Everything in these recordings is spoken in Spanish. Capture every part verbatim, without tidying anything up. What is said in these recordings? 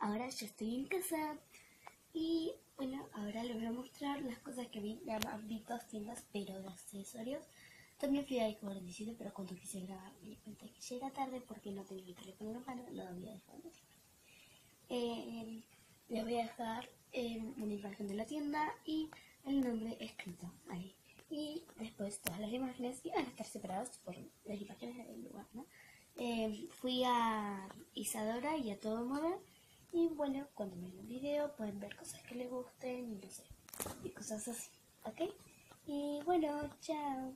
ahora yo estoy en casa y bueno, ahora les voy a mostrar las cosas que vi. Ya vi dos tiendas, pero de accesorios. También fui a I cuarenta y siete, pero cuando quise grabar me di cuenta que ya era tarde porque no tenía mi teléfono en la mano, no había dejado mi teléfono. Eh, les voy a dejar eh, una imagen de la tienda y el nombre escrito ahí. Y después todas las imágenes iban a estar separadas por las imágenes del lugar, ¿no? Eh, fui a Isadora y a Todo Moda. Y bueno, cuando vean el video pueden ver cosas que les gusten y no sé, y cosas así, ¿ok? Y bueno, chao.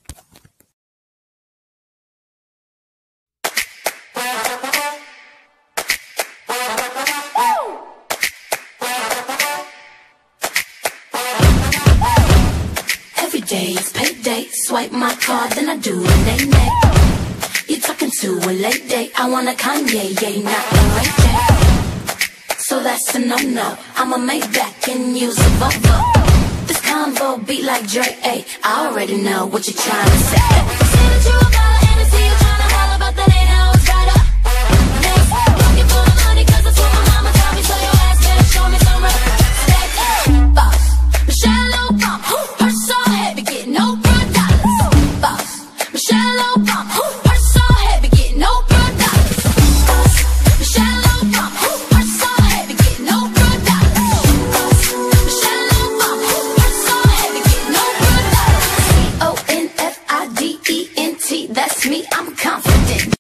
Every day is payday, swipe my card, then I do a nay-nay. You're talking to a late day, I want a Kanye, yeah, not a right day. So that's a no-no, I'ma make back and use a Volvo. This convo beat like Dre, ayy, I already know what you're trying to say. Say that you about Hennessy, you're trying to holler, but that ain't how it's right up. Next, looking for the money, cause that's what my mama taught me, so your ass better show me some respect. Boss, Michelle Obama, her so heavy, getting Oprah dollars. Boss, Michelle Obama, her so heavy, getting Oprah dollars. Boss, Michelle Obama, her so heavy, getting Oprah dollars. Boss, Michelle Obama, her so heavy, getting Oprah dollars. C O N F I D E N T, that's me, I'm confident.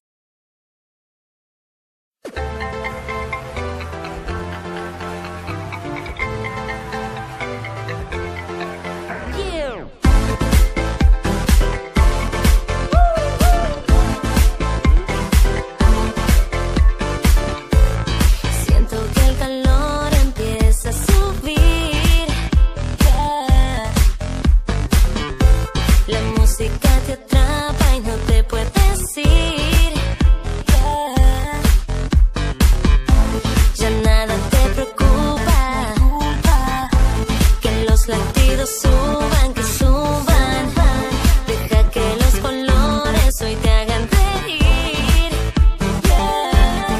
Suban, que suban, deja que los colores hoy te hagan reír, yeah.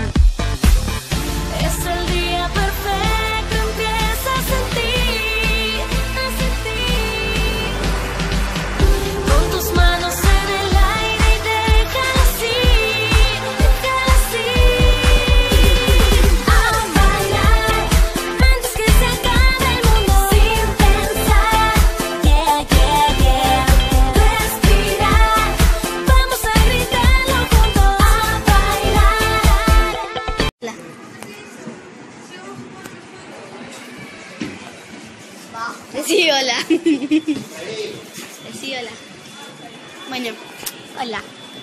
Es el día perfecto, empieza a sentir, a sentir, con tus manos en el aire y déjalas ir, déjalas ir, a bailar, antes que se acabe el mundo, sin pensar, yeah, yeah, yeah, respirar, vamos a gritarlo juntos, a bailar. Decí hola. Decí hola. Bueno, hola.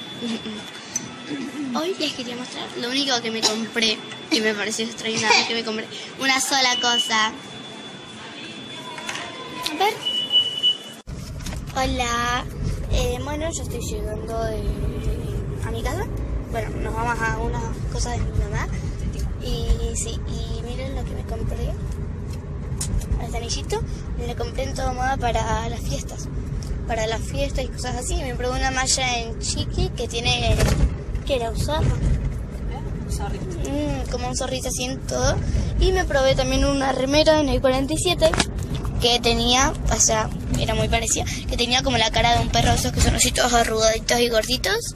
Hoy les quería mostrar lo único que me compré, que me pareció extraordinario, que me compré una sola cosa. A ver. Hola. Eh, bueno, yo estoy llegando de, a mi casa. Bueno, nos vamos a unas cosas de mi mamá. Y sí, y miren lo que me compré. Este anillito me lo compré en Todo Moda para las fiestas. Para las fiestas y cosas así. Me probé una malla en Chiqui que tiene... ¿Qué era? ¿Un zorro? Un zorrito. Mm, como un zorrito así en todo. Y me probé también una remera en I cuarenta y siete que tenía, o sea, era muy parecida, que tenía como la cara de un perro, esos que son así todos arrugaditos y gorditos.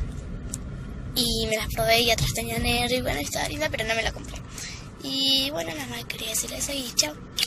Y me las probé y atrás tenía negro y bueno, estaba linda, pero no me la compré. Y bueno, nada más quería decirles eso y chao.